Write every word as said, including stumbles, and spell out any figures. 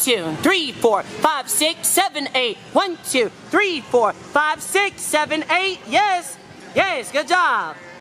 two, three, four, five, six, seven, eight. One, two, three, four, five, six, seven, eight. Yes, yes, good job.